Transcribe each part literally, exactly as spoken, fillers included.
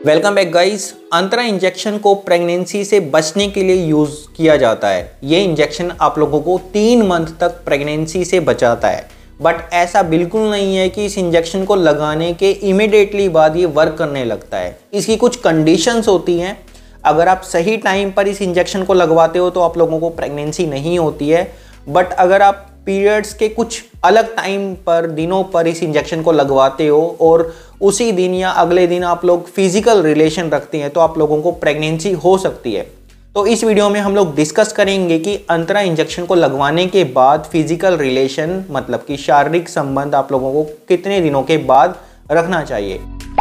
Welcome back guys. Antara injection को pregnancy से बचने के लिए यूज़ किया जाता है। ये इंजेक्शन आप लोगों को तीन मंथ तक प्रेगनेंसी से बचाता है। बट ऐसा बिल्कुल नहीं है कि इस इंजेक्शन को लगाने के इमिडिएटली बाद ये वर्क करने लगता है। इसकी कुछ कंडीशंस होती हैं। अगर आप सही टाइम पर इस इंजेक्शन को लगवाते हो तो आप लोगों को प्रेगनेंसी नहीं होती है। बट अगर आप पीरियड्स के कुछ अलग टाइम पर दिनों पर इस इंजेक्शन को लगवाते हो और उसी दिन या अगले दिन आप लोग फिजिकल रिलेशन रखते हैं तो आप लोगों को प्रेगनेंसी हो सकती है। तो इस वीडियो में हम लोग डिस्कस करेंगे कि अंतरा इंजेक्शन को लगवाने के बाद फिजिकल रिलेशन मतलब कि शारीरिक संबंध आप लोगों को कितने दिनों के बाद रखना चाहिए।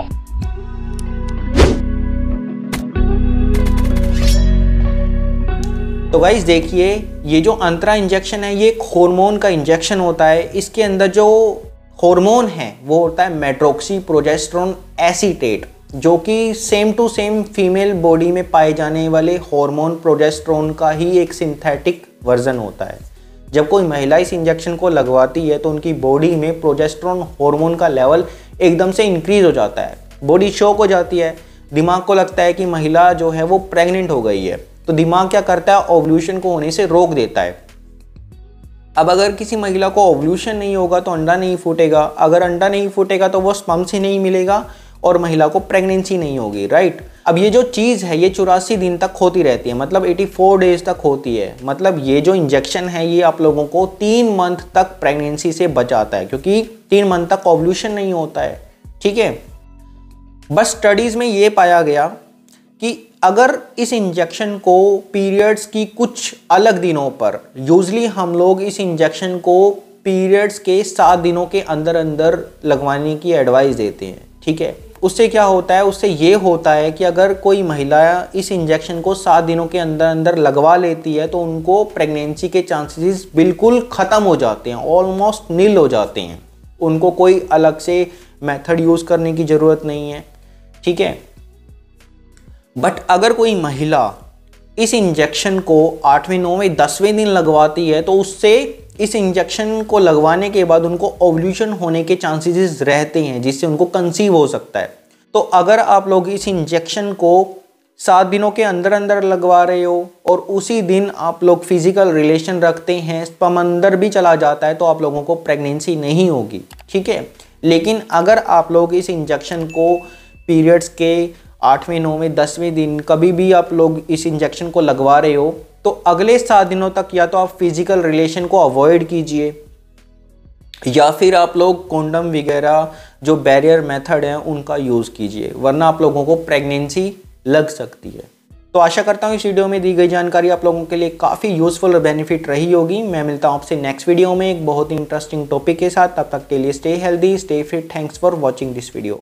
तो गाइस देखिए, ये जो अंतरा इंजेक्शन है ये एक हार्मोन का इंजेक्शन होता है। इसके अंदर जो हार्मोन है वो होता है मेट्रोक्सी प्रोजेस्टेरोन एसीटेट, जो कि same to same female body में पाए जाने वाले हार्मोन प्रोजेस्टेरोन का ही एक सिंथेटिक वर्जन होता है। जब कोई महिला इस इंजेक्शन को लगवाती है तो उनकी बॉडी में प्रोजेस्टेरोन हार्मोन का लेवल एकदम से इंक्रीज हो जाता है। बॉडी शॉक हो जाती है, दिमाग को लगता है कि महिला जो है वो प्रेग्नेंट हो गई है। तो दिमाग क्या करता है, ओव्यूलेशन को होने से रोक देता है। अब अगर किसी महिला को ओव्यूलेशन नहीं होगा तो अंडा नहीं फूटेगा, अगर अंडा नहीं फूटेगा तो वो स्पर्म से नहीं मिलेगा और महिला को प्रेगनेंसी नहीं होगी, राइट। अब ये जो चीज़ है ये चौरासी दिन तक होती रहती है, मतलब चौरासी डेज तक होती है। मतलब ये जो इंजेक्शन है ये आप लोगों को तीन मंथ तक प्रेगनेंसी से बचाता है, क्योंकि तीन मंथ तक ओव्यूलेशन नहीं होता है, ठीक है। बस स्टडीज़ में ये पाया गया कि अगर इस इंजेक्शन को पीरियड्स की कुछ अलग दिनों पर, यूजली हम लोग इस इंजेक्शन को पीरियड्स के सात दिनों के अंदर अंदर लगवाने की एडवाइस देते हैं, ठीक है। उससे क्या होता है, उससे ये होता है कि अगर कोई महिला इस इंजेक्शन को सात दिनों के अंदर अंदर लगवा लेती है तो उनको प्रेगनेंसी के चांसेस बिल्कुल ख़त्म हो जाते हैं, ऑलमोस्ट नील हो जाते हैं। उनको कोई अलग से मेथड यूज़ करने की ज़रूरत नहीं है, ठीक है। बट अगर कोई महिला इस इंजेक्शन को आठवें नौवें दसवें दिन लगवाती है तो उससे इस इंजेक्शन को लगवाने के बाद उनको ओव्यूलेशन होने के चांसेस रहते हैं, जिससे उनको कंसीव हो सकता है। तो अगर आप लोग इस इंजेक्शन को सात दिनों के अंदर अंदर लगवा रहे हो और उसी दिन आप लोग फिजिकल रिलेशन रखते हैं, स्पर्म अंदर भी चला जाता है, तो आप लोगों को प्रेगनेंसी नहीं होगी, ठीक है। लेकिन अगर आप लोग इस इंजेक्शन को पीरियड्स के आठवें नौवें दसवें दिन कभी भी आप लोग इस इंजेक्शन को लगवा रहे हो तो अगले सात दिनों तक या तो आप फिजिकल रिलेशन को अवॉइड कीजिए या फिर आप लोग कॉन्डम वगैरह जो बैरियर मेथड है उनका यूज़ कीजिए, वरना आप लोगों को प्रेगनेंसी लग सकती है। तो आशा करता हूँ इस वीडियो में दी गई जानकारी आप लोगों के लिए काफ़ी यूज़फुल और बेनिफिट रही होगी। मैं मिलता हूँ आपसे नेक्स्ट वीडियो में एक बहुत ही इंटरेस्टिंग टॉपिक के साथ। तब तक के लिए stay healthy, stay fit. Thanks for watching this video.